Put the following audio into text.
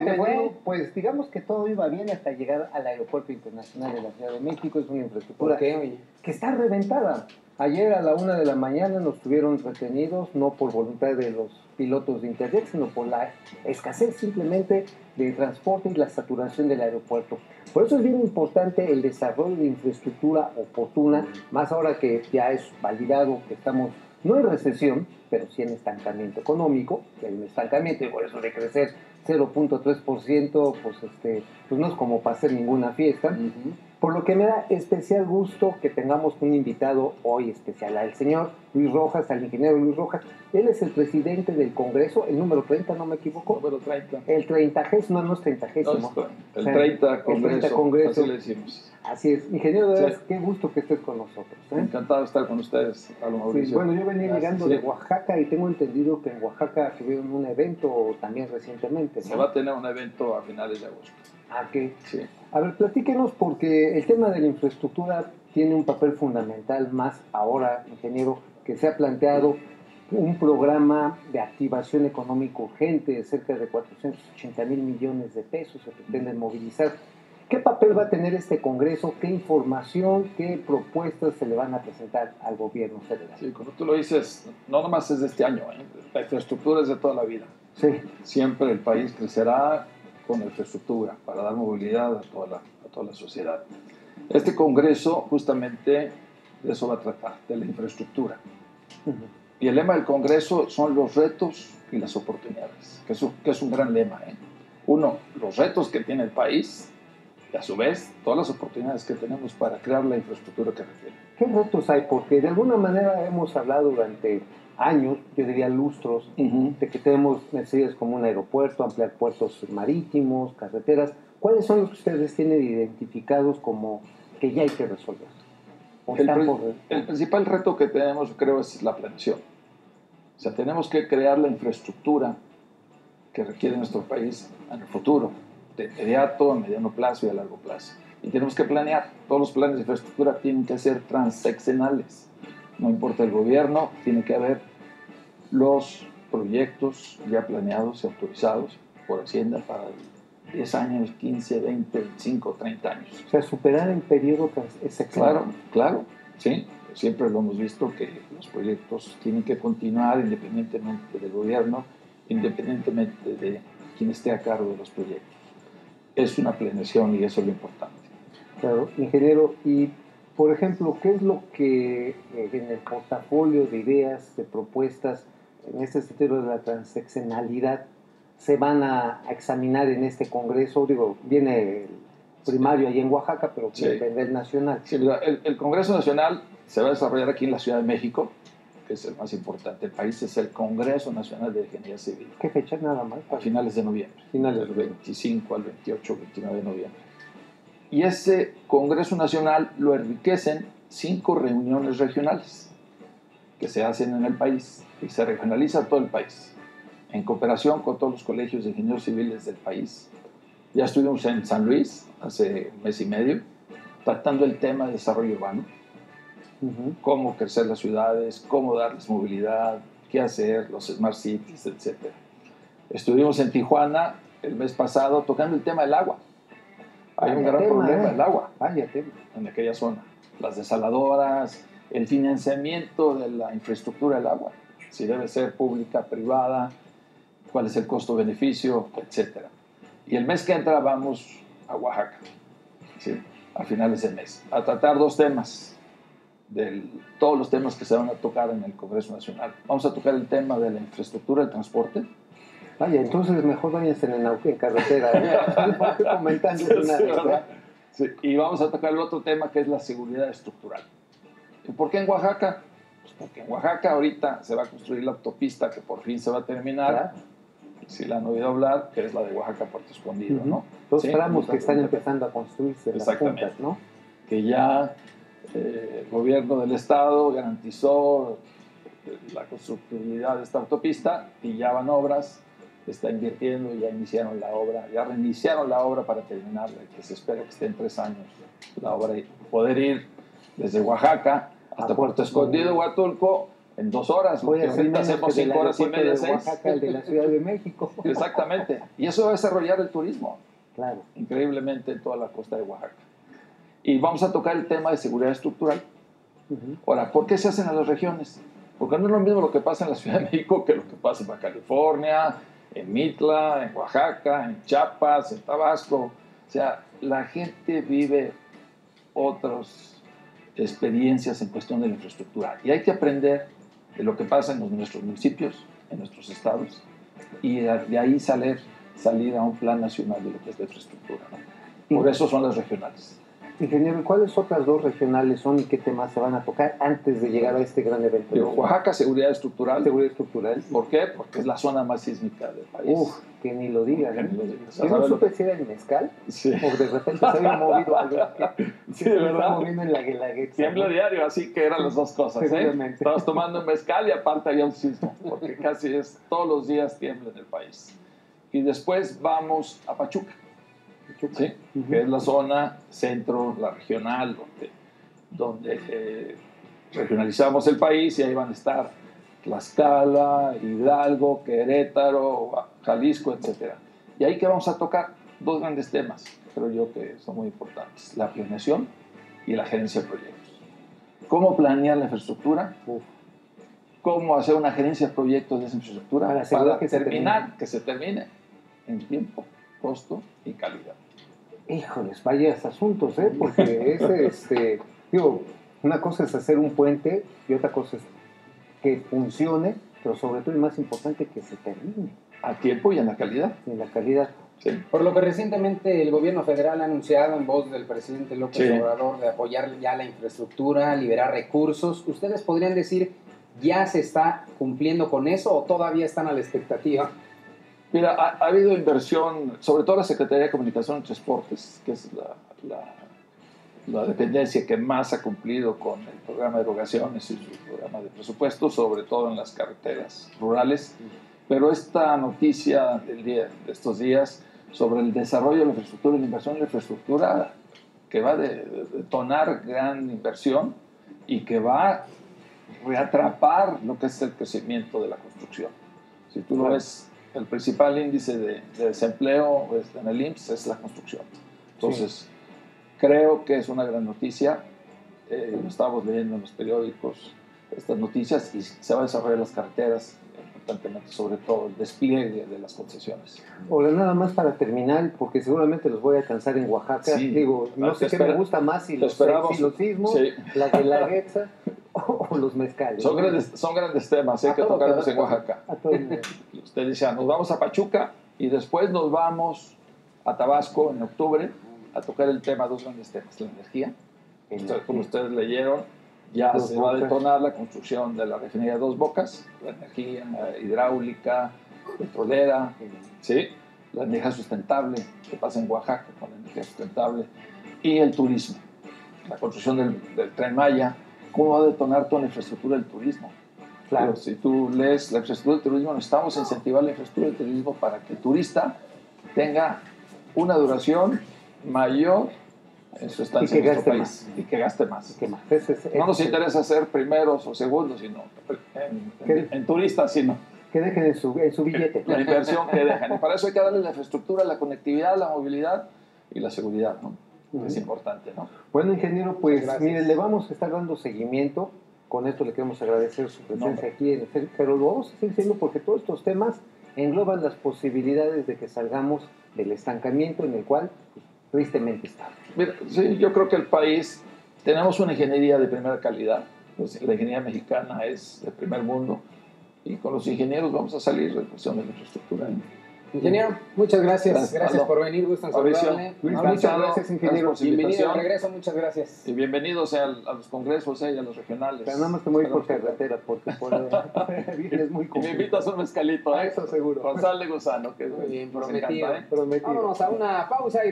Bueno, pues digamos que todo iba bien hasta llegar al Aeropuerto Internacional de la Ciudad de México. Es una infraestructura ¿Por qué, oye? que está reventada. Ayer a la 1 de la mañana nos tuvieron retenidos, no por voluntad de los pilotos de Interjet, sino por la escasez simplemente de transporte y la saturación del aeropuerto. Por eso es bien importante el desarrollo de infraestructura oportuna, más ahora que ya es validado que estamos no en recesión, pero sí en estancamiento económico, que hay un estancamiento y por eso de crecer 0.3%, pues no es como para hacer ninguna fiesta. Por lo que me da especial gusto que tengamos un invitado hoy especial, al señor Luis Rojas, al ingeniero Luis Rojas. Él es el presidente del Congreso, el número 30, ¿no me equivoco? Número 30. El 30, no es 30. No, el 30 Congreso, el 30 Congreso. así le decimos. Así es. Ingeniero, de verdad, Sí. qué gusto que estés con nosotros. Encantado de estar con ustedes, Pablo Mauricio. Sí, bueno, yo venía llegando Sí. de Oaxaca y tengo entendido que en Oaxaca tuvieron un evento también recientemente, ¿no? Se va a tener un evento a finales de agosto. ¿A qué? Sí. A ver, platíquenos, porque el tema de la infraestructura tiene un papel fundamental más ahora, ingeniero, que se ha planteado un programa de activación económica urgente de cerca de 480,000 millones de pesos se pretenden movilizar. ¿Qué papel va a tener este Congreso? ¿Qué información, qué propuestas se le van a presentar al gobierno federal? Sí, como tú lo dices, no nomás es de este año, la infraestructura es de toda la vida. Sí. Siempre el país crecerá con la infraestructura para dar movilidad a toda la sociedad. Este Congreso justamente de eso va a tratar, de la infraestructura. Y el lema del Congreso son los retos y las oportunidades, que es un gran lema. Uno, los retos que tiene el país y a su vez todas las oportunidades que tenemos para crear la infraestructura que requiere. ¿Qué retos hay? Porque de alguna manera hemos hablado durante años, yo diría lustros, de que tenemos necesidades como un aeropuerto, ampliar puertos marítimos, carreteras. ¿Cuáles son los que ustedes tienen identificados como que ya hay que resolver? El principal reto que tenemos, creo, es la planeación. O sea, tenemos que crear la infraestructura que requiere nuestro país en el futuro, de inmediato, a mediano plazo y a largo plazo. Y tenemos que planear. Todos los planes de infraestructura tienen que ser transeccionales. No importa el gobierno, tiene que haber los proyectos ya planeados y autorizados por Hacienda para 10 años, 15, 20, 25, 30 años. O sea, superar el periodo sexenal. Claro, sí. Siempre lo hemos visto que los proyectos tienen que continuar independientemente del gobierno, independientemente de quien esté a cargo de los proyectos. Es una planeación y eso es lo importante. Claro, ingeniero, y por ejemplo, ¿qué es lo que en el portafolio de ideas, de propuestas, en este sentido de la transeccionalidad, se van a examinar en este Congreso? Digo, viene el primario ahí en Oaxaca, pero Sí. viene el nacional. Sí, mira, el Congreso Nacional se va a desarrollar aquí en la Ciudad de México, que es el más importante. El país es el Congreso Nacional de Ingeniería Civil. ¿Qué fecha nada más? A finales de noviembre. Finales del 25 al 28, 29 de noviembre. Y ese Congreso Nacional lo enriquecen 5 reuniones regionales que se hacen en el país y se regionaliza todo el país en cooperación con todos los colegios de ingenieros civiles del país. Ya estuvimos en San Luis hace un mes y medio tratando el tema de desarrollo urbano, cómo crecer las ciudades, cómo darles movilidad, qué hacer, los smart cities, etc. Estuvimos en Tijuana el mes pasado tocando el tema del agua. Hay un gran problema del agua en aquella zona. Las desaladoras, el financiamiento de la infraestructura del agua, si debe ser pública, privada, cuál es el costo-beneficio, etc. Y el mes que entra vamos a Oaxaca, ¿sí? A finales del mes, a tratar 2 temas, todos los temas que se van a tocar en el Congreso Nacional. Vamos a tocar el tema de la infraestructura del transporte. Vaya, entonces mejor váyanse en carretera. ¿Por qué comentando una Sí, y vamos a tocar el otro tema que es la seguridad estructural. ¿Y por qué en Oaxaca? Pues porque en Oaxaca ahorita se va a construir la autopista que por fin se va a terminar. Claro. Si la han oído hablar, que es la de Oaxaca Puerto Escondido, ¿no? 2 ¿Sí? tramos que están empezando a construirse, las puntas, ¿no? Que ya el gobierno del estado garantizó la constructibilidad de esta autopista y ya van obras, está invirtiendo y ya iniciaron la obra, ya reiniciaron la obra para terminarla, que se espera que esté en 3 años la obra y poder ir desde Oaxaca hasta Puerto Escondido, Huatulco, en 2 horas. Voy a hacer ahorita menos hacemos que del 5 horas y aeropuerto media, de 6. Oaxaca, el de la Ciudad de México. Exactamente. Y eso va a desarrollar el turismo, Claro. increíblemente, en toda la costa de Oaxaca. Y vamos a tocar el tema de seguridad estructural. Ahora, ¿por qué se hacen a las regiones? Porque no es lo mismo lo que pasa en la Ciudad de México que lo que pasa en Baja California, en Mitla, en Oaxaca, en Chiapas, en Tabasco. O sea, la gente vive otras experiencias en cuestión de la infraestructura. Y hay que aprender de lo que pasa en nuestros municipios, en nuestros estados, y de ahí salir a un plan nacional de lo que es la infraestructura, ¿no? Por eso son las regionales. Ingeniero, ¿cuáles otras 2 regionales son y qué temas se van a tocar antes de llegar a este gran evento? Oaxaca, seguridad estructural. Seguridad estructural. ¿Por qué? Porque es la zona más sísmica del país. Que ni lo digan. Que ni lo digas. Yo no supe si era el mezcal Sí. o de repente se había movido algo. Sí, de verdad. Moviendo en la Guelaguetza. Tiembla diario, así que eran las 2 cosas. Seguramente. Estabas tomando un mezcal y aparte había un sismo, porque casi todos los días tiembla en el país. Y después vamos a Pachuca. ¿Sí? Que es la zona centro, la regional, donde regionalizamos el país y ahí van a estar Tlaxcala, Hidalgo, Querétaro, Jalisco, etc. Y ahí que vamos a tocar 2 grandes temas, creo yo que son muy importantes: la planeación y la gerencia de proyectos. ¿Cómo planear la infraestructura? ¿Cómo hacer una gerencia de proyectos de esa infraestructura para que se termine en tiempo, costo y calidad? Híjoles, vaya asuntos, porque digo, una cosa es hacer un puente y otra cosa es que funcione, pero sobre todo y más importante, que se termine. A tiempo y en la calidad. En la calidad. Sí. Por lo que recientemente el gobierno federal ha anunciado en voz del presidente López Obrador de apoyar ya la infraestructura, liberar recursos, ¿ustedes podrían decir ya se está cumpliendo con eso o todavía están a la expectativa? Mira, ha habido inversión, sobre todo la Secretaría de Comunicación y Transportes, que es la dependencia que más ha cumplido con el programa de erogaciones y su programa de presupuesto, sobre todo en las carreteras rurales. Pero esta noticia de estos días sobre el desarrollo de la infraestructura y la inversión en la infraestructura, que va a detonar gran inversión y que va a reatrapar lo que es el crecimiento de la construcción. Si tú lo ves, el principal índice de desempleo en el IMSS es la construcción. Entonces, creo que es una gran noticia. Lo estamos leyendo en los periódicos, estas noticias, y se va a desarrollar las carreteras importantemente, sobre todo el despliegue de las concesiones. Ahora, nada más para terminar, porque seguramente los voy a alcanzar en Oaxaca. Sí. Digo, no sé qué me gusta más, si los sismos, la Guelaguetza o los mezcales. Son grandes temas que tocaremos en Oaxaca. Usted decía, nos vamos a Pachuca y después nos vamos a Tabasco en octubre a tocar el tema, 2 grandes temas: la energía. Como ustedes leyeron, ya se va a detonar la construcción de la refinería Dos Bocas, la energía hidráulica, petrolera, ¿sí? La energía sustentable que pasa en Oaxaca con la energía sustentable, y el turismo, la construcción del Tren Maya. ¿Cómo va a detonar toda la infraestructura del turismo? Claro. Pero si tú lees la infraestructura del turismo, necesitamos incentivar la infraestructura del turismo para que el turista tenga una duración mayor en su estancia en nuestro país y que gaste más. No nos interesa ser primeros o segundos, sino en turistas, sino que dejen en su billete. La inversión que dejan. Y para eso hay que darle la infraestructura, la conectividad, la movilidad y la seguridad, ¿no? Es importante, ¿no? Bueno, ingeniero, pues mire, le vamos a estar dando seguimiento. Con esto le queremos agradecer su presencia aquí, pero lo vamos a seguir haciendo porque todos estos temas engloban las posibilidades de que salgamos del estancamiento en el cual, pues, tristemente estamos. Mira, sí, yo creo que el país, tenemos una ingeniería de primera calidad. Pues la ingeniería mexicana es de primer mundo y con los ingenieros vamos a salir de cuestión de la infraestructura. Ingeniero, muchas gracias. Gracias por venir, gusto en saludarle. Muchas gracias, ingeniero. Bienvenido de regreso, muchas gracias. Y bienvenidos a los congresos y a los regionales. Pero nada más te voy por carretera, porque es muy complicado. Y me invitas a un mezcalito, Eso seguro. Con sal de gusano, que muy bien, prometido. Vámonos a una pausa.